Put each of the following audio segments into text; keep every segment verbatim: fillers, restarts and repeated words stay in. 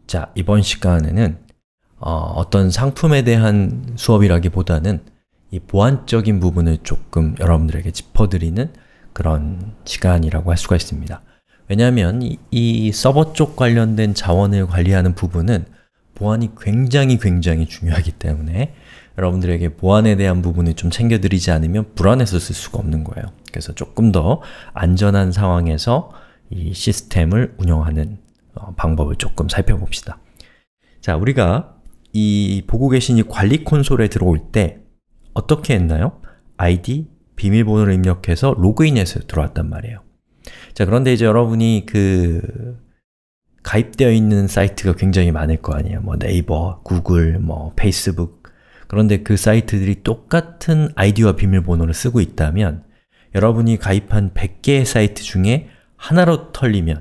자, 이번 시간에는 어, 어떤 상품에 대한 수업이라기보다는 이 보안적인 부분을 조금 여러분들에게 짚어드리는 그런 시간이라고 할 수가 있습니다. 왜냐하면 이, 이 서버 쪽 관련된 자원을 관리하는 부분은 보안이 굉장히 굉장히 중요하기 때문에 여러분들에게 보안에 대한 부분을 좀 챙겨드리지 않으면 불안해서 쓸 수가 없는 거예요. 그래서 조금 더 안전한 상황에서 이 시스템을 운영하는 어, 방법을 조금 살펴봅시다. 자, 우리가 이 보고 계신 이 관리 콘솔에 들어올 때 어떻게 했나요? 아이디, 비밀번호를 입력해서 로그인해서 들어왔단 말이에요. 자, 그런데 이제 여러분이 그 가입되어 있는 사이트가 굉장히 많을 거 아니에요. 뭐 네이버, 구글, 뭐 페이스북. 그런데 그 사이트들이 똑같은 아이디와 비밀번호를 쓰고 있다면 여러분이 가입한 백 개의 사이트 중에 하나로 털리면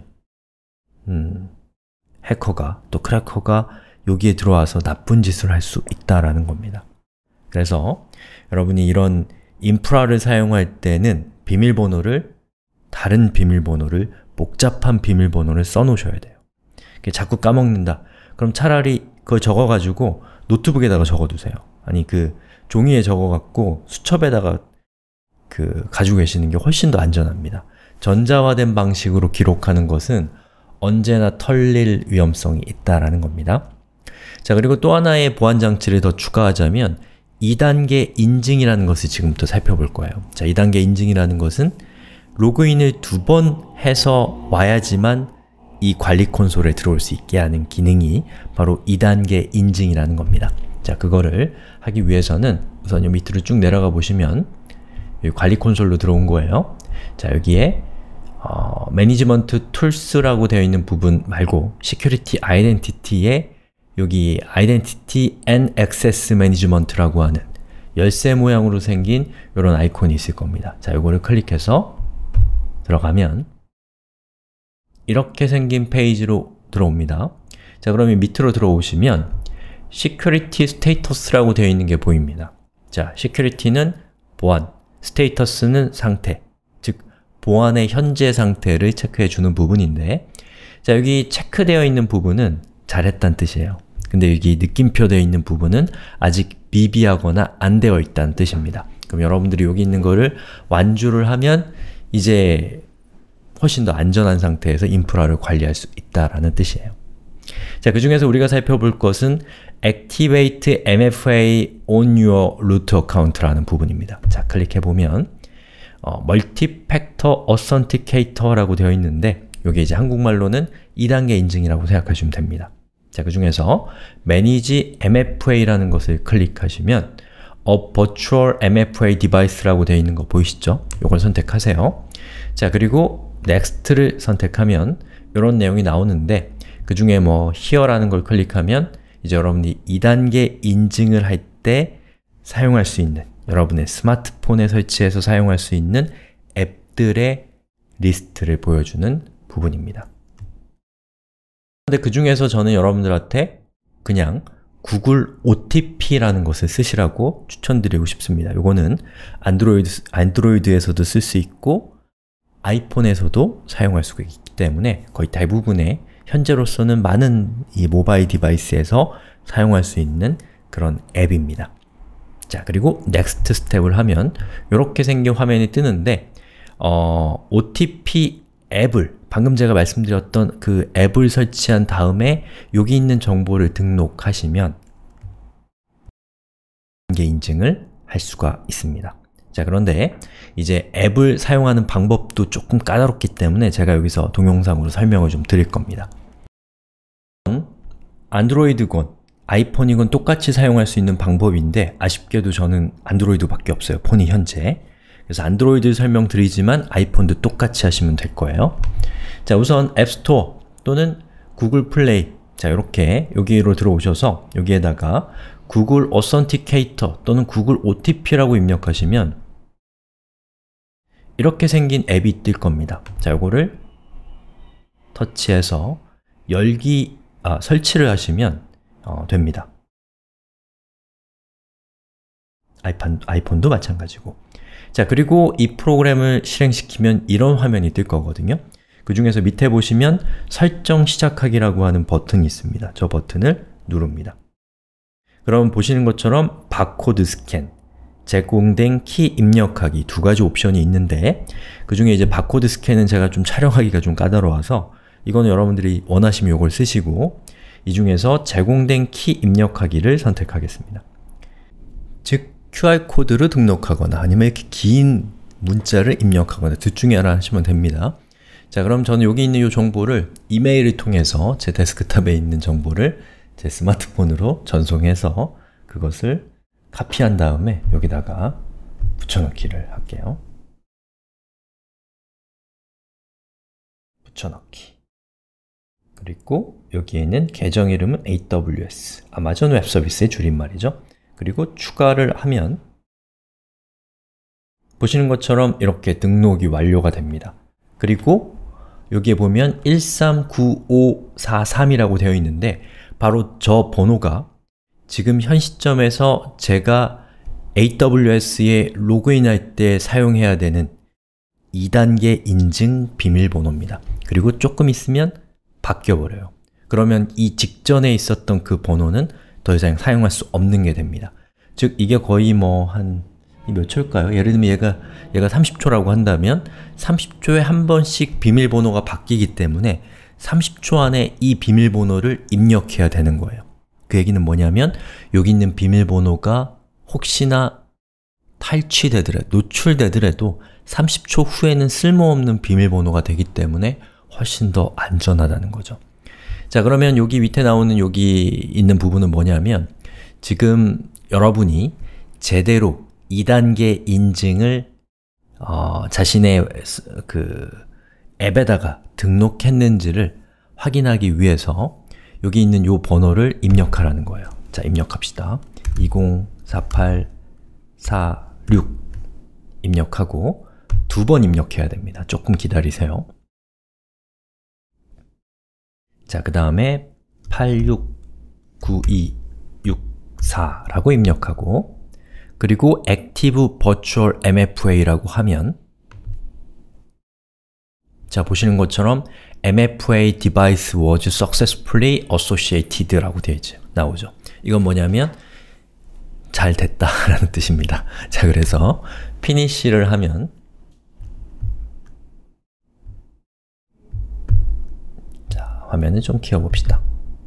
음, 해커가, 또 크래커가 여기에 들어와서 나쁜 짓을 할 수 있다라는 겁니다. 그래서 여러분이 이런 인프라를 사용할 때는 비밀번호를, 다른 비밀번호를, 복잡한 비밀번호를 써놓으셔야 돼요. 자꾸 까먹는다. 그럼 차라리 그걸 적어가지고 노트북에다가 적어두세요. 아니 그 종이에 적어갖고 수첩에다가 그 가지고 계시는 게 훨씬 더 안전합니다. 전자화된 방식으로 기록하는 것은 언제나 털릴 위험성이 있다라는 겁니다. 자, 그리고 또 하나의 보안 장치를 더 추가하자면 이 단계 인증이라는 것을 지금부터 살펴볼 거예요. 자, 이 단계 인증이라는 것은 로그인을 두 번 해서 와야지만 이 관리 콘솔에 들어올 수 있게 하는 기능이 바로 이 단계 인증이라는 겁니다. 자, 그거를 하기 위해서는 우선 요 밑으로 쭉 내려가 보시면 여기 관리 콘솔로 들어온 거예요. 자, 여기에 어, 매니지먼트 툴스라고 되어 있는 부분 말고 Security Identity에 여기 Identity and Access Management라고 하는 열쇠 모양으로 생긴 이런 아이콘이 있을 겁니다. 자, 이거를 클릭해서 들어가면 이렇게 생긴 페이지로 들어옵니다. 자, 그러면 밑으로 들어오시면 Security Status라고 되어 있는 게 보입니다. 자, Security는 보안, Status는 상태, 즉 보안의 현재 상태를 체크해주는 부분인데, 자, 여기 체크되어 있는 부분은 잘했다는 뜻이에요. 근데 여기 느낌표 되어 있는 부분은 아직 미비하거나 안 되어 있다는 뜻입니다. 그럼 여러분들이 여기 있는 거를 완주를 하면 이제 훨씬 더 안전한 상태에서 인프라를 관리할 수 있다라는 뜻이에요. 자, 그 중에서 우리가 살펴볼 것은 Activate 엠에프에이 on your root account라는 부분입니다. 자, 클릭해보면 어, Multi-Factor Authenticator라고 되어 있는데 이게 이제 한국말로는 이 단계 인증이라고 생각하시면 됩니다. 자, 그 중에서 Manage 엠에프에이라는 것을 클릭하시면 A Virtual 엠에프에이 Device라고 되어 있는 거 보이시죠? 이걸 선택하세요. 자, 그리고 Next를 선택하면 이런 내용이 나오는데 그 중에 뭐 Here라는 걸 클릭하면 이제 여러분이 이 단계 인증을 할 때 사용할 수 있는, 여러분의 스마트폰에 설치해서 사용할 수 있는 앱들의 리스트를 보여주는 부분입니다. 근데 그 중에서 저는 여러분들한테 그냥 구글 오티피라는 것을 쓰시라고 추천드리고 싶습니다. 이거는 안드로이드, 안드로이드에서도 쓸 수 있고 아이폰에서도 사용할 수가 있기 때문에 거의 대부분의 현재로서는 많은 이 모바일 디바이스에서 사용할 수 있는 그런 앱입니다. 자, 그리고 Next 스텝을 하면 이렇게 생긴 화면이 뜨는데 어, 오티피 앱을, 방금 제가 말씀드렸던 그 앱을 설치한 다음에 여기 있는 정보를 등록하시면 단계 인증을 할 수가 있습니다. 자, 그런데 이제 앱을 사용하는 방법도 조금 까다롭기 때문에 제가 여기서 동영상으로 설명을 좀 드릴 겁니다. 안드로이드건, 아이폰이건 똑같이 사용할 수 있는 방법인데 아쉽게도 저는 안드로이드밖에 없어요, 폰이 현재. 그래서 안드로이드 설명드리지만 아이폰도 똑같이 하시면 될 거예요. 자, 우선 앱스토어 또는 구글 플레이, 자, 이렇게 여기로 들어오셔서 여기에다가 구글 Authenticator 또는 구글 오티피라고 입력하시면 이렇게 생긴 앱이 뜰 겁니다. 자, 요거를 터치해서 열기, 아, 설치를 하시면 어, 됩니다. 아이폰, 아이폰도 마찬가지고. 자, 그리고 이 프로그램을 실행시키면 이런 화면이 뜰 거거든요. 그 중에서 밑에 보시면 설정 시작하기라고 하는 버튼이 있습니다. 저 버튼을 누릅니다. 그럼 보시는 것처럼 바코드 스캔, 제공된 키 입력하기 두 가지 옵션이 있는데 그 중에 이제 바코드 스캔은 제가 좀 촬영하기가 좀 까다로워서 이거는 여러분들이 원하시면 이걸 쓰시고 이 중에서 제공된 키 입력하기를 선택하겠습니다. 즉, 큐알코드를 등록하거나 아니면 이렇게 긴 문자를 입력하거나 둘 중에 하나 하시면 됩니다. 자, 그럼 저는 여기 있는 이 정보를 이메일을 통해서 제 데스크탑에 있는 정보를 제 스마트폰으로 전송해서 그것을 카피한 다음에 여기다가 붙여넣기를 할게요. 붙여넣기. 그리고 여기에는 계정 이름은 에이더블유에스, 아마존 웹 서비스의 줄임말이죠. 그리고 추가를 하면 보시는 것처럼 이렇게 등록이 완료가 됩니다. 그리고 여기에 보면 일삼구오사삼이라고 되어 있는데 바로 저 번호가 지금 현 시점에서 제가 에이더블유에스에 로그인할 때 사용해야 되는 이 단계 인증 비밀번호입니다. 그리고 조금 있으면 바뀌어버려요. 그러면 이 직전에 있었던 그 번호는 더 이상 사용할 수 없는 게 됩니다. 즉, 이게 거의 뭐 한 몇 초일까요? 예를 들면 얘가, 얘가 삼십 초라고 한다면 삼십 초에 한 번씩 비밀번호가 바뀌기 때문에 삼십 초 안에 이 비밀번호를 입력해야 되는 거예요. 그 얘기는 뭐냐면 여기 있는 비밀번호가 혹시나 탈취되더라도, 노출되더라도 삼십 초 후에는 쓸모없는 비밀번호가 되기 때문에 훨씬 더 안전하다는 거죠. 자, 그러면 여기 밑에 나오는 여기 있는 부분은 뭐냐면 지금 여러분이 제대로 이 단계 인증을 어, 자신의 그 앱에다가 등록했는지를 확인하기 위해서 여기 있는 이 번호를 입력하라는 거예요. 자, 입력합시다. 이공사팔사육 입력하고 두 번 입력해야 됩니다. 조금 기다리세요. 자, 그 다음에 팔육구이육사라고 입력하고 그리고 Active Virtual 엠에프에이라고 하면 자, 보시는 것처럼 엠에프에이 device was successfully associated 라고 되어 있죠. 나오죠. 이건 뭐냐면 잘 됐다 라는 뜻입니다. 자, 그래서 finish를 하면 자, 화면을 좀 키워봅시다.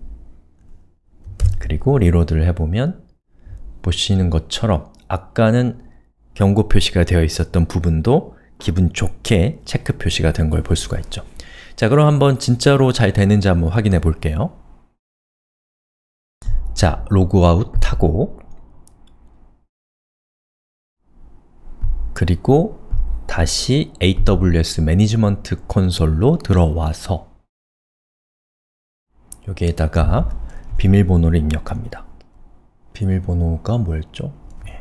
그리고 리로드를 해보면 보시는 것처럼 아까는 경고 표시가 되어 있었던 부분도 기분 좋게 체크 표시가 된 걸 볼 수가 있죠. 자, 그럼 한번 진짜로 잘 되는지 한번 확인해 볼게요. 자, 로그아웃 하고 그리고 다시 에이더블유에스 매니지먼트 콘솔로 들어와서 여기에다가 비밀번호를 입력합니다. 비밀번호가 뭐였죠?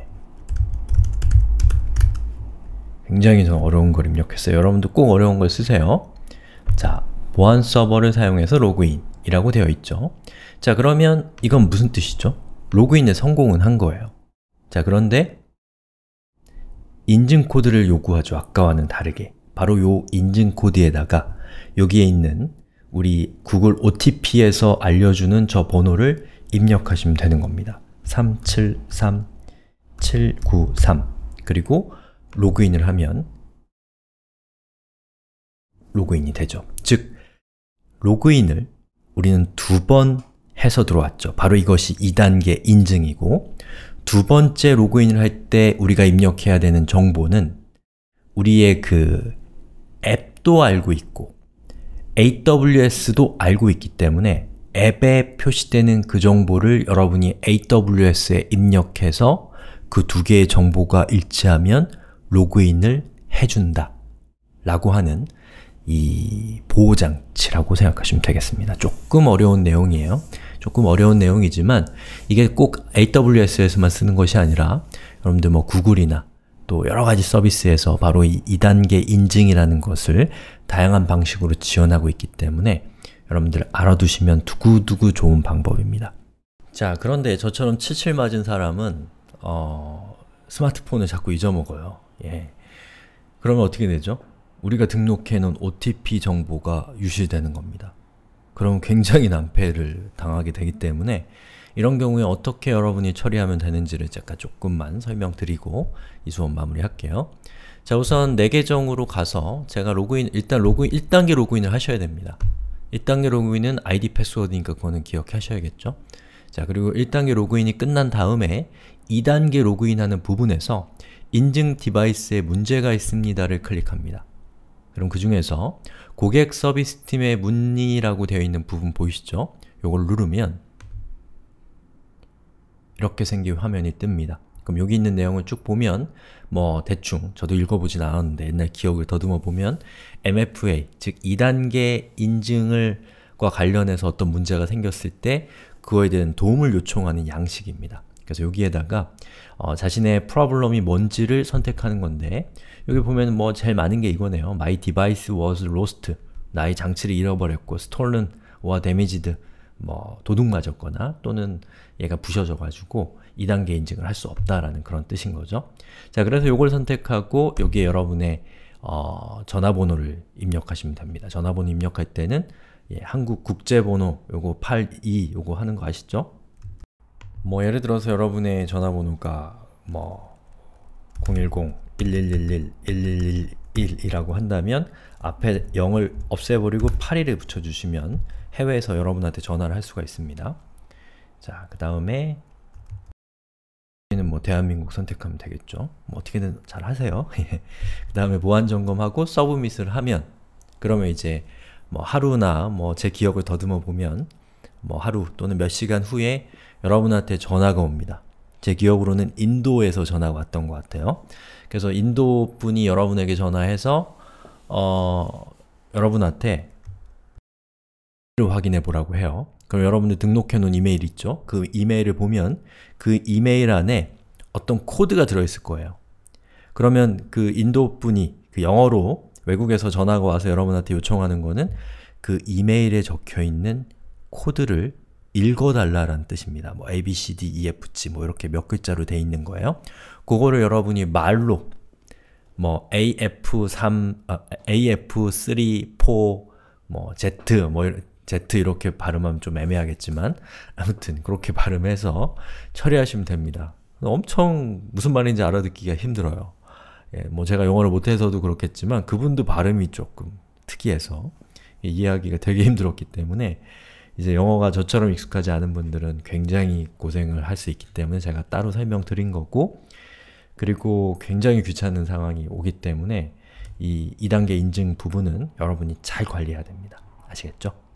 굉장히 좀 어려운 걸 입력했어요. 여러분도 꼭 어려운 걸 쓰세요. 자, 보안 서버를 사용해서 로그인 이라고 되어 있죠. 자, 그러면 이건 무슨 뜻이죠? 로그인에 성공은 한 거예요. 자, 그런데 인증 코드를 요구하죠. 아까와는 다르게. 바로 요 인증 코드에다가 여기에 있는 우리 구글 오티피에서 알려주는 저 번호를 입력하시면 되는 겁니다. 삼칠삼 칠구삼 그리고 로그인을 하면 로그인이 되죠. 즉, 로그인을 우리는 두 번 해서 들어왔죠. 바로 이것이 이 단계 인증이고 두 번째 로그인을 할 때 우리가 입력해야 되는 정보는 우리의 그 앱도 알고 있고 에이더블유에스도 알고 있기 때문에 앱에 표시되는 그 정보를 여러분이 에이더블유에스에 입력해서 그 두 개의 정보가 일치하면 로그인을 해준다 라고 하는 이 보호장치라고 생각하시면 되겠습니다. 조금 어려운 내용이에요. 조금 어려운 내용이지만 이게 꼭 에이더블유에스에서만 쓰는 것이 아니라 여러분들 뭐 구글이나 또 여러가지 서비스에서 바로 이 이 단계 인증이라는 것을 다양한 방식으로 지원하고 있기 때문에 여러분들 알아두시면 두고두고 좋은 방법입니다. 자, 그런데 저처럼 칠칠 맞은 사람은 어, 스마트폰을 자꾸 잊어먹어요. 예. 그러면 어떻게 되죠? 우리가 등록해 놓은 오티피 정보가 유실되는 겁니다. 그럼 굉장히 난패를 당하게 되기 때문에 이런 경우에 어떻게 여러분이 처리하면 되는지를 제가 조금만 설명드리고 이 수업 마무리할게요. 자, 우선 내 계정으로 가서 제가 로그인, 일단 로그인, 일 단계 로그인을 하셔야 됩니다. 일 단계 로그인은 아이디 패스워드니까 그거는 기억하셔야겠죠? 자, 그리고 일 단계 로그인이 끝난 다음에 이 단계 로그인하는 부분에서 인증 디바이스에 문제가 있습니다를 클릭합니다. 그럼 그 중에서 고객 서비스 팀의 문의라고 되어 있는 부분 보이시죠? 요걸 누르면 이렇게 생긴 화면이 뜹니다. 그럼 여기 있는 내용을 쭉 보면 뭐 대충 저도 읽어보진 않았는데 옛날 기억을 더듬어 보면 엠에프에이, 즉 이 단계 인증을 과 관련해서 어떤 문제가 생겼을 때 그거에 대한 도움을 요청하는 양식입니다. 그래서 여기에다가 어, 자신의 프로블럼이 뭔지를 선택하는 건데 여기 보면 뭐 제일 많은 게 이거네요. My device was lost. 나의 장치를 잃어버렸고 stolen or damaged. 뭐 도둑 맞았거나 또는 얘가 부셔져 가지고 이 단계 인증을 할 수 없다라는 그런 뜻인 거죠. 자, 그래서 요걸 선택하고 여기에 여러분의 어, 전화번호를 입력하시면 됩니다. 전화번호 입력할 때는 예, 한국 국제번호 요거 팔십이 요거 하는 거 아시죠? 뭐 예를 들어서 여러분의 전화번호가 뭐 공일공 일일일일 일일일일이라고 한다면 앞에 영을 없애버리고 팔십일을 붙여주시면 해외에서 여러분한테 전화를 할 수가 있습니다. 자, 그 다음에 여기는 뭐 대한민국 선택하면 되겠죠. 뭐 어떻게든 잘 하세요. 그 다음에 보안 점검하고 서브밋을 하면 그러면 이제 뭐 하루나 뭐 제 기억을 더듬어 보면 뭐 하루 또는 몇 시간 후에 여러분한테 전화가 옵니다. 제 기억으로는 인도에서 전화가 왔던 것 같아요. 그래서 인도 분이 여러분에게 전화해서 어, 여러분한테 를 확인해 보라고 해요. 그럼 여러분들 등록해 놓은 이메일 있죠? 그 이메일을 보면 그 이메일 안에 어떤 코드가 들어있을 거예요. 그러면 그 인도 분이 그 영어로 외국에서 전화가 와서 여러분한테 요청하는 거는 그 이메일에 적혀있는 코드를 읽어달라는 뜻입니다. 뭐 A, B, C, D, E, F, G 뭐 이렇게 몇 글자로 돼 있는 거예요. 그거를 여러분이 말로 뭐 에이 에프 삼, 아, 에이 에프 쓰리, 사, 뭐 Z, 뭐 Z 이렇게 발음하면 좀 애매하겠지만 아무튼 그렇게 발음해서 처리하시면 됩니다. 엄청 무슨 말인지 알아듣기가 힘들어요. 예, 뭐 제가 영어를 못해서도 그렇겠지만 그분도 발음이 조금 특이해서 이해하기가 되게 힘들었기 때문에 이제 영어가 저처럼 익숙하지 않은 분들은 굉장히 고생을 할 수 있기 때문에 제가 따로 설명드린 거고 그리고 굉장히 귀찮은 상황이 오기 때문에 이 이 단계 인증 부분은 여러분이 잘 관리해야 됩니다. 아시겠죠?